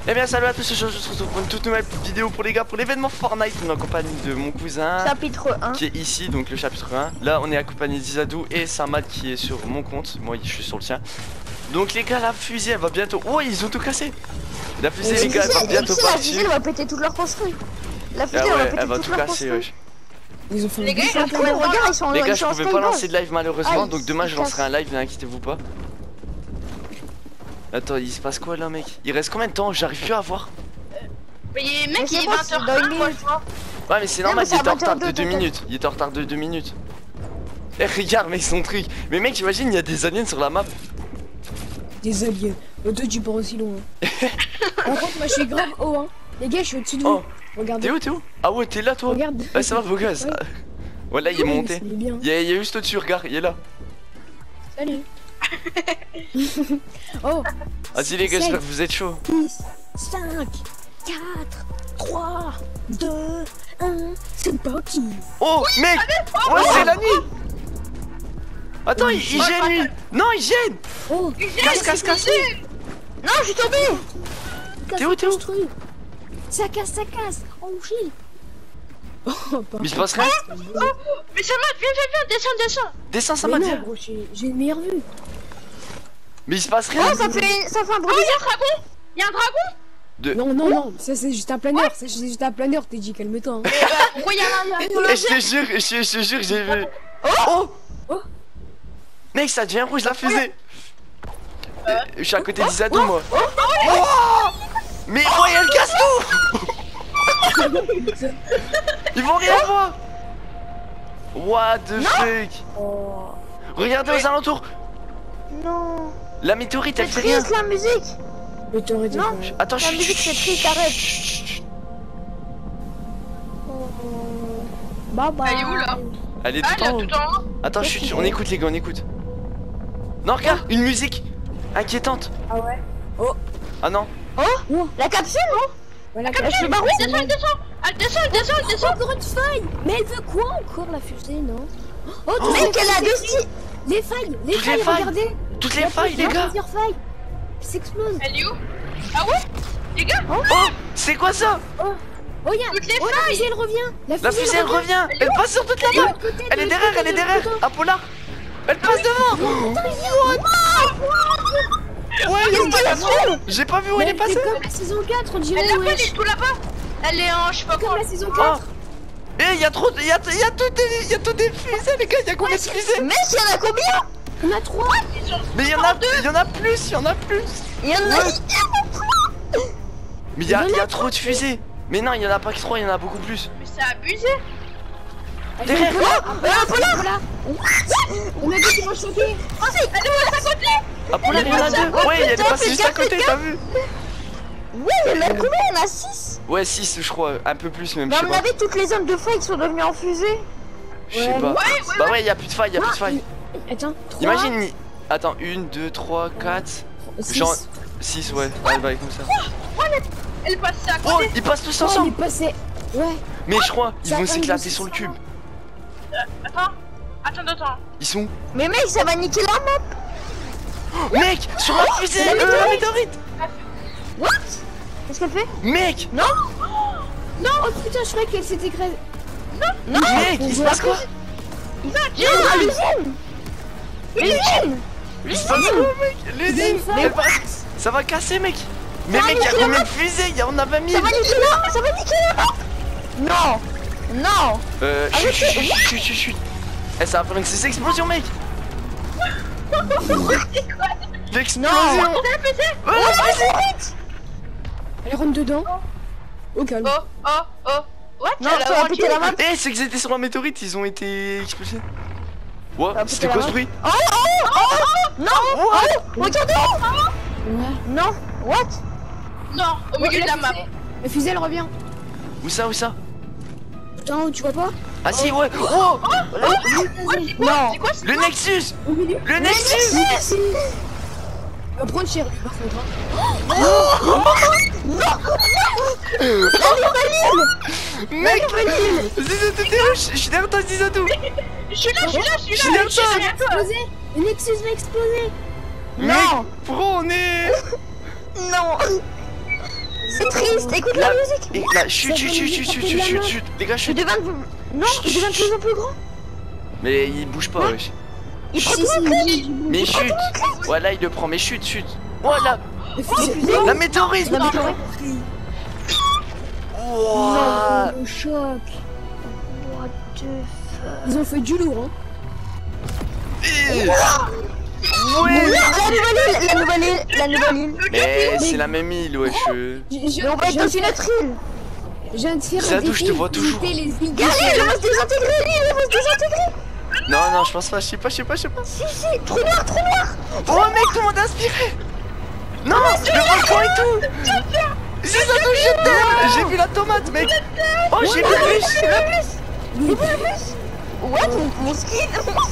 Eh bien salut à tous, je se retrouve pour une toute nouvelle vidéo pour les gars, pour l'événement Fortnite. On est en compagnie de mon cousin chapitre 1 qui est ici, donc le chapitre 1. Là on est accompagné d'Izadou et Samad qui est sur mon compte. Moi je suis sur le tien. Donc les gars, la fusée elle va bientôt... Oh, ils ont tout cassé. La fusée les gars elle va bientôt partir. La fusée partir. elle va péter toute leur construit. La fusée Ah ouais, elle va péter toute leur casser, construit. Ils ont fait Les gars, regarde, ils sont les gars, ils je sont en pouvais pas stable. lancer de live malheureusement, Ah, donc demain je lancerai un live, n'inquiétez-vous pas. Attends, il se passe quoi là mec? Il reste combien de temps? J'arrive plus à voir. Mais mec, il est bon, 20h01 moi je vois. Ouais mais c'est Non, normal, mais il était en retard de 22, 2 minutes. Il était en retard de 2 minutes. Eh regarde mec son truc. Mais mec j'imagine il y a des aliens sur la map. Des aliens. Toi tu pars aussi loin. Par contre moi je suis grave haut hein. Les gars je suis au-dessus de vous. Oh, Regardez. t'es où? Ah ouais t'es là toi. Regarde. Ouais ça va vos gosses. Ouais. Voilà il est monté. Il est bien. Il y a juste au-dessus, regarde, il est là. Salut. Oh. Vas-y les gars, j'espère que vous êtes chaud. 10, 5, 4, 3, 2, 1, c'est parti. Oh mec. Ouais c'est la nuit. Attends il gêne lui. Non il gêne. Oh. Casse. Non, je suis tombé. T'es où? Ça casse. Oh chill. Oh, Mais il se passe rien. Mais ça m'a, viens, descends. Descends ça mais m'a non, dit. gros, j'ai une meilleure vue. Mais il se passe rien. Oh, ça fait un bruit. Oh, y'a un dragon. Non, ça c'est juste un planeur. Ça c'est juste un planeur, t'es dit, calme-toi. Hein. Pourquoi y'a un Et je te jure, j'ai vu. Oh. Mec ça devient rouge la fusée. Je suis à côté d'Izadou moi. Mais oh elle casse tout. Ils vont rien voir. What the fuck. Oh. Regardez aux alentours. Non. La météorite C'est elle fait rien. triste la musique. Mais t'aurais dit. Non. Attends, La musique c'est triste, arrête. Bye bye. Elle est où, là? Elle est Ah, tout là, en haut. tout en haut. Attends, chut, on écoute les gars, on écoute. Non, regarde, une musique inquiétante. Ah ouais. Ah non. Oh, la capsule, non? Voilà, Je suis barré. Elle descend. encore une faille. Mais elle veut quoi encore la fusée, non? Oh, tout Mec, elle a deux styles. les failles, Toutes les failles. regardez. Toutes les failles, les gars. Plusieurs failles. Qui s'explosent. Elle est où? Ah ouais? Les gars, Oh, c'est quoi ça? Oh, y'a. toutes les Oh, la fusée, elle revient. La fusée elle revient. Elle passe sur toute la map. Elle est derrière. Ah, Polar. Elle passe devant. Ouais, j'ai pas vu où elle est passée. C'est comme la saison 4, on dirait. elle l'a pas, elle wesh. est tout là-bas. Elle est en, je sais pas Comme quoi. la saison Oh. 4. Eh, y a trop, y a tout des fusées les gars. Y a combien de fusées? Mais il y en a combien? On a 3. Mais y en a plus. Il y en a. Mais y a trop de fusées. Mais non, y en a pas que 3, y en a beaucoup plus. Mais c'est abusé. Derrière. Voilà. On a dit qu'ils vont choquer. Ah, Polar, il y en a 2. Ouais, elle est passée juste à côté, t'as vu? Ouais, il y en a combien? Il y en a 6. Ouais, 6 je crois, un peu plus même, Mais je à sais mon pas. avis, toutes les zones de feuilles sont devenues en fusée. Je sais pas. Bah ouais, y a plus de failles, Attends, 3. Imagine. Attends, 1, 2, 3, 4. Genre 6, ouais. Elle va comme ça. Elle passe à Oh, côté. ils passent tous Oh, il ensemble. est passé. Ouais. Mais je crois, ils Ça vont va, s'éclater ils sur le cube. Attends. Ils sont. Mais mec, ça va niquer la map. Mec, sur la fusée, la météorite. What? Qu'est-ce qu'elle fait? Mec, Non, oh putain, je croyais qu'elle s'était écrasée. Non. mec, il se passe quoi? Non, à l'usine. Il se passe quoi, mec? L'usine. Mais Ça va casser, mec. Mais mec, y'a combien de fusées? On a 20 000. Ça va niquer la map. Non. Chut. Eh, ça va faire une explosion, mec. L'explosion. Non. elle rentre dedans. Au calme. Oh. What? Non, ça va péter la map. Eh, c'est qu'ils étaient sur la météorite, ils ont été explosés. Ouais, Ça va c'était péter quoi la ce bruit? Non. Regardez. Ouais. Non. What? Non, au milieu de la map. La fusée, elle revient. Où ça? Putain, tu vois pas? Ah si, ouais. Oh, Non. C'est quoi le Nexus. Au milieu. Le Nexus. On va prendre cher, par contre. Hein. Mec, Zizou, t'es où? Je suis derrière toi, Zizou. Je suis là. Je suis derrière toi. Explosé. Le Nexus va exploser. Mec, pourquoi on est... Non. triste, écoute la musique. Et là, chut. Les gars, Je chut. deviens... Non, je deviens de plus en plus grand. Mais il bouge pas, wesh. Il prend Si, tout si, un cri. il bouge. Mais chut. Voilà, il le prend, mais chut. Voilà. Non, La météorite. La météorite. Wouah. le choc. What the fuck. Ils ont fait du lourd, hein. Ouais. La nouvelle île. Mais c'est la même île, wesh. Mais on va être dans une autre île. Je viens de faire Zadou, je te vois toujours. visiter les îles. Gars, l'île va se désintégrer, l'île va se désintégrer. Non, je pense pas, je sais pas. Si, trou noir. Oh mec, tout le monde est inspiré. Non, le volcan et tout. C'est ça que je t'aime. J'ai vu la tomate, mec. Oh, j'ai vu le bus. What, mon skin.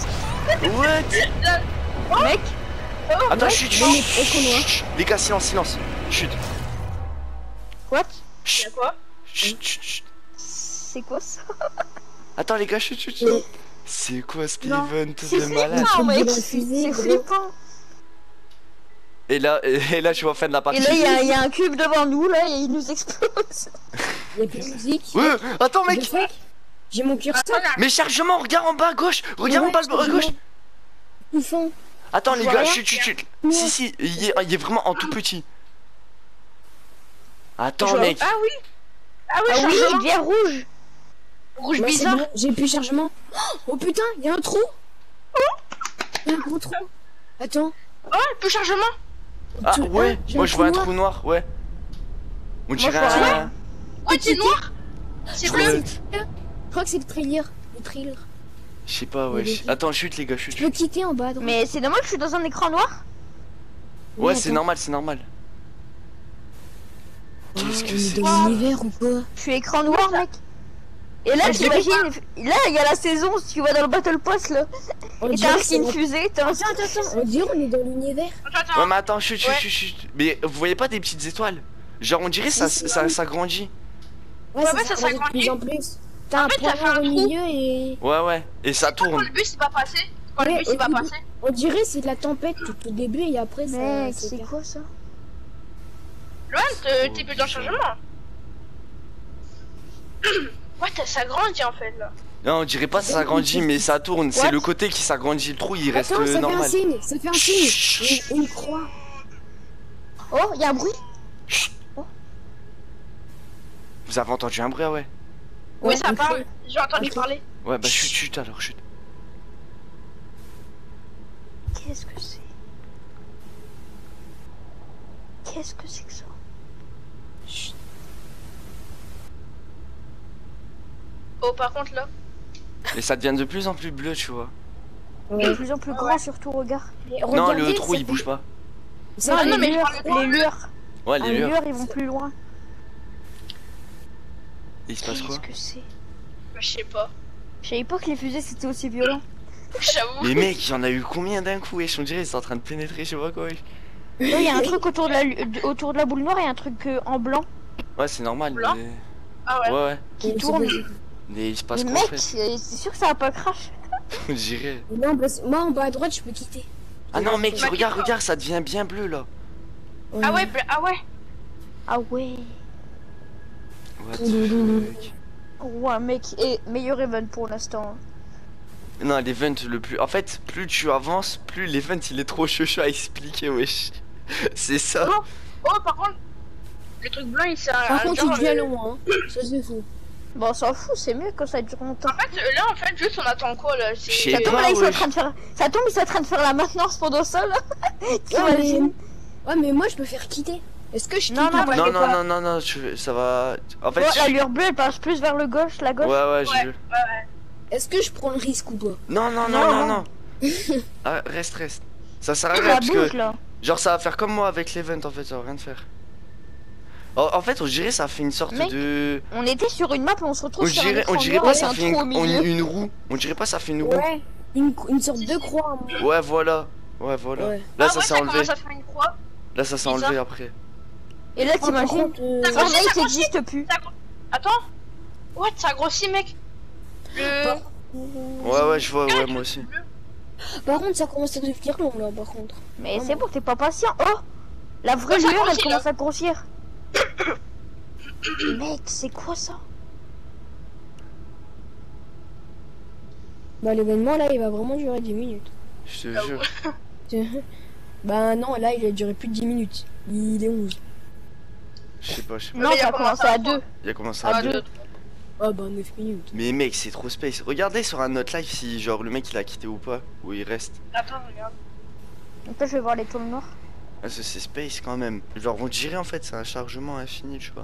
What? Mec, Attends, chut. Chut. Les gars, silence. Chut. what? Y'a quoi? Chut. C'est quoi ça? Attends, les gars, chut. C'est quoi ce Non. event C'est de malade? flippant, mec. de la fusée, C'est gros. flippant. Et là, je vois fin de la Et partie. là, il y a un cube devant nous, là, et il nous explose. Il y a plus de musique. Ouais, attends, Je mec. fais. J'ai mon curseur. Mais chargement, regarde en bas à gauche. Regarde en bas à gauche. Tout fond. Attends, les Voilà. gars, chut. Si, il est vraiment en tout petit. Attends, mec. Ah oui, Ah oui, il chargement. devient rouge. Rouge Bah, c'est bizarre. bon, j'ai plus de chargement. Oh putain, il y a un trou. Il y a un gros trou. Attends. Oh, plus chargement. Ah Tu- ouais, j'ai moi un je vois un trou trou noir, ouais. On dirait je vois rien. un... Oh, c'est noir. C'est bleu. Ouais. Je crois que c'est le trailer. Le trailer. Je sais pas, ouais. Attends, chute les gars, chute. Tu peux quitter en bas. à droite. Mais c'est dommage que je suis dans un écran noir. Ouais, Oui, c'est attends. normal. Qu'est-ce que On est c'est dans l'univers ou quoi? Je suis écran noir, mec. Et là, t'imagines, là, il y a la saison, si tu vas dans le Battle Pass, là. On Et dirait t'as un que skin c'est- fusée, t'as un... On dirait on est dans l'univers. Attends. Ouais, mais attends, chute. Mais vous voyez pas des petites étoiles? Genre, on dirait ça grandit. Ouais, Ouais, ça ça s'agrandit de s'agrandit. plus en plus. T'as un fait, point ça fait noir un au trou. milieu et... Ouais. Et ça Quand tourne. le bus il va passer. Quand le Ouais, bus il va au début. passer. On dirait c'est de la tempête tout au début et après ça... Mec, c'est c'est quoi ça? Loin, t'es plus dans le chargement. Ouais, ça grandit en fait là. Non, on dirait pas ça s'agrandit, mais ça tourne. C'est What? le côté qui s'agrandit. Le trou, il reste Attends, ça fait un normal. signe, ça fait un signe. Une croix. Oh, il y a un bruit. Vous avez entendu un bruit, ouais? Oui, ça un parle. cri. J'ai entendu Ok. parler. Ouais, bah chute alors, chute. Qu'est-ce que c'est? Qu'est-ce que c'est que ça? Oh, par contre là. Et ça devient de plus en plus bleu, tu vois. De plus en plus grand, surtout, regarde. Et Non, regardez, le trou, ça il fait- bouge pas. ça Non, fait- non, mais les lueurs. Ouais, Ah, les les lueurs. lueurs, ils vont plus loin. Et il se passe quoi? Qu'est-ce que c'est? Bah, je sais pas. Je savais pas que les fusées c'était aussi violent. J'avoue. Mais mec, il y en a eu combien d'un coup? Wesh, on dirait qu'ils sont en train de pénétrer, je sais pas quoi, wesh. Là, il y a un truc autour de la boule noire et un truc en blanc Ouais, c'est normal, Blanc mais... Ah ouais. Ouais. qui Ouais, tourne. c'est bon. Mais il se passe Mais quoi, en mec, fait? c'est sûr que ça va pas crash. On dirait... Non, parce- moi en bas à droite, je peux quitter. Ah non, mec, Bah, regarde, ça devient bien bleu, là. Ah ouais, ah ouais. Ah ouais. What the fuck? Ouais, mec, et meilleur event pour l'instant. Non, l'event le plus... En fait, plus tu avances, plus l'event, il est trop chaud à expliquer, wesh. C'est ça. Oh, par contre, le truc blanc il sert à. Par contre, genre, il devient long, hein. Ça c'est fou. Bon, on s'en fout, c'est mieux quand ça dure longtemps. En fait, là en fait, juste on attend quoi là? Je sais C'est. Ça tombe, pas, là, ils sont en wesh. train de faire... Ça tombe, ils sont en train de faire la maintenance pendant ça, là. T'imagines? Ouais, mais moi je peux faire quitter. Est-ce que je quitte Non, non, ou pas Non, t'inquiète pas. non, ça va... En fait... Ouais, la lueur bleue, elle passe plus vers le gauche, la gauche. Ouais, j'ai Ouais, vu. ouais. Est-ce que je prends le risque ou pas? Non. Non. Ah, reste. Ça sert à Ça rien, parce bouge, que... là. Genre, ça va faire comme moi avec l'event, en fait, ça va rien de faire. En fait, on dirait ça fait une sorte Mec, de... On était sur une map et on se retrouve sur un On écran dirait noir pas avec ça un fait trou au milieu. une roue. On dirait pas ça fait une roue. Ouais, une sorte de croix. moi. Ouais, voilà. Ouais. Ouais. Là, Ah ça ouais, s'est ça enlevé. commence à faire une croix. Là, ça s'est Bizarre. enlevé après. Et là, Ah, par t'imagines? contre, Ça grossit, Fortnite ça grossit. n'existe plus. Attends. What, ça grossit, mec. Le. Ouais, je vois, ouais, moi aussi. par contre, ça commence à devenir long là, par contre. Mais c'est bon, t'es pas patient. Oh! La vraie Ouais, ça lueur, elle grossit, commence à grossir. Mec, c'est quoi ça? Bah l'événement là il va vraiment durer 10 minutes. Je te jure. Bah non, là il a duré plus de 10 minutes. Il est 11. Je sais pas, je sais pas. Non, il ça a a commencé à 2. Il a commencé Ah, à deux. 2. Ah bah 9 minutes. Mais mec, c'est trop space. Regardez sur un autre live si genre le mec il a quitté ou pas, ou il reste. Attends, regarde. Après, je vais voir les tôles noires. Ah, c'est space quand même. Genre on dirait en fait c'est un chargement infini, tu vois.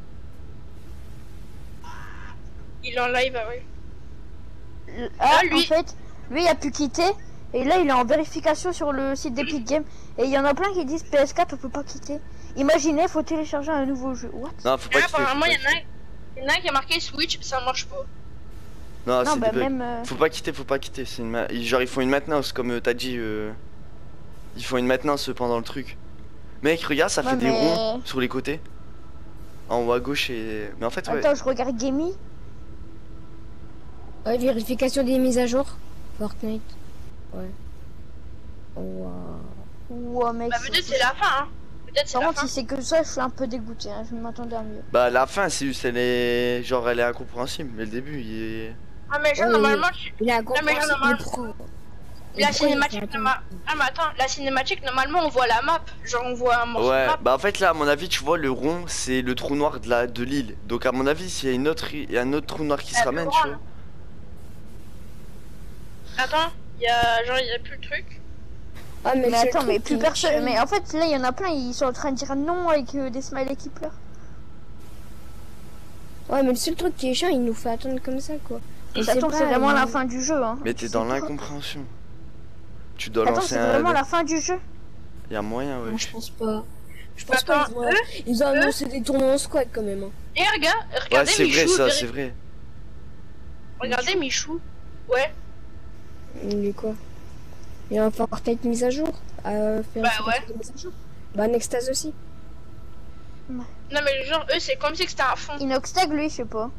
Il est en live, ah oui. Ah, lui. en fait, lui il a pu quitter. Et là, il est en vérification sur le site d'Epic Games. Et il y en a plein qui disent PS4, on peut pas quitter. Imaginez, faut télécharger un nouveau jeu. What? Non, faut pas Ah, quitter. faut apparemment, pas il y en a quitter. il y en a un qui a marqué Switch, ça marche pas. Non, Non, c'est bah des bugs. même. Faut pas quitter, faut pas quitter. C'est genre ils font une maintenance comme t'as dit. Ils font une maintenance pendant le truc. Mec, regarde, ça Ouais, fait des mais- ronds sur les côtés. En haut à gauche et. Mais en fait, ouais. Attends, je regarde Gamey. Ouais, vérification des mises à jour. Fortnite. Ouais. Wow. Ouah, mec. Bah, peut-être c'est la fin, hein. Peut-être c'est Par la contre, fin. si c'est que ça, je suis un peu dégoûté. Hein. Je m'attendais à mieux. Bah, la fin, c'est juste, elle est. Genre, elle est incompréhensible. Mais le début, il est. Ah, mais genre, Ouais, normalement, Il a mais compris genre, le normal- pro. la cinématique, ah, mais attends, la cinématique, normalement, on voit la map. Genre, on voit un morceau Ouais, de map. bah en fait là à mon avis tu vois le rond c'est le trou noir de l'île. Donc à mon avis s'il y a il y a un autre trou noir qui se Ah, ramène le tu grand, vois. Attends, il y a, genre, il y a plus le truc. Ah, Mais c'est le attends, truc mais plus qui personne. change. Mais en fait, là, il y en a plein. Ils sont en train de dire non avec des smileys qui pleurent. Ouais, mais le seul truc qui est chiant, il nous fait attendre comme ça, quoi. Et Et ça tombe, pas, c'est vraiment il- la fin du jeu. Hein. Mais t'es Je dans sais pas. l'incompréhension. Tu dois Attends, lancer c'est un. vraiment la fin du jeu. Il y a moyen ouais. Moi, je pense pas. Je pense pas Attends, ils ont annoncé des tournois en squad quand même. Hein. Et regarde, Ouais regardez c'est vrai Michou. ça, c'est vrai. Regardez Michou. Ouais, Il est quoi? Il y a un Fortnite mise à jour. À faire Bah une ouais. mise à jour. Bah Nextase aussi. non, mais genre, eux, c'est comme si c'était un fond. Inoxtag, lui, je sais pas.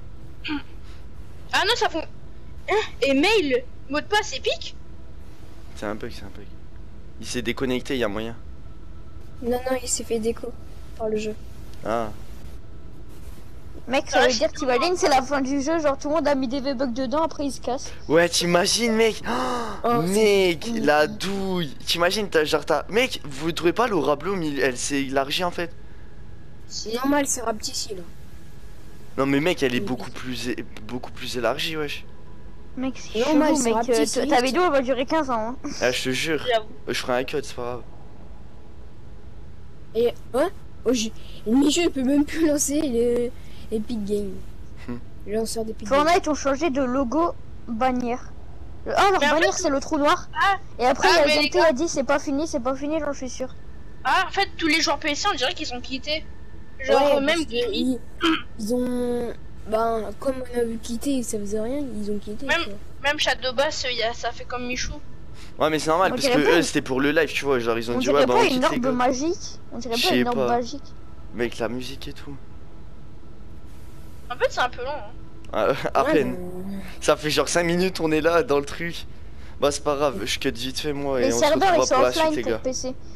Ah non, ça fond. Hein, et mail, mot de passe épique. C'est un bug, c'est un bug. Il s'est déconnecté, il y a moyen. Non, non, il s'est fait déco par le jeu. Ah. Mec, ça veut dire que t'imagines, c'est la fin du jeu. Genre, tout le monde a mis des V-Bucks dedans, après ils se cassent. Ouais t'imagines mec. Oh, Mec, c'est- la douille. T'imagines t'as. Mec, vous trouvez pas l'aura bleue elle s'est élargie en fait. C'est normal, c'est rapetissé là. Non mais mec elle est beaucoup plus élargie wesh. Mec, c'est Non, chelou, mais c'est mec. rapide, Ta vidéo, elle va durer 15 ans. Hein. Ah je te jure. J'avoue. Je ferai un cut, c'est pas grave. Et ouais, oh, Michel il peut même plus lancer les Epic Games. Hmm. Le lanceur d'Epic Games. Fortnite ont changé de logo bannière. Ah, leur Mais en bannière, fait- c'est le trou noir. Ah, Et après, Ah, il y a mais les Gameplay gars- a dit c'est pas fini, j'en suis sûr. ah, en fait, tous les joueurs PC, on dirait qu'ils ont quitté. Genre, Ouais, même parce que ils ont. Ben, comme on a vu quitter, ça faisait rien, ils ont quitté. Même- quoi. Même Shadowbass, ça fait comme Michou. Ouais mais c'est normal On parce que dirait pas- eux c'était pour le live tu vois, genre ils ont On dit dirait ouais bah pas on une quitte les orbe gars. magique. On dirait Je pas sais une orbe pas. magique. Mec la musique et tout. En fait, c'est un peu long. Hein. Ah, à Ouais, peine. ben, Ça fait genre 5 minutes on est là dans le truc. Bah c'est pas grave, je cut vite fait moi Les et on se serveurs, ils retrouvera sont pour la suite offline les pour gars. PC.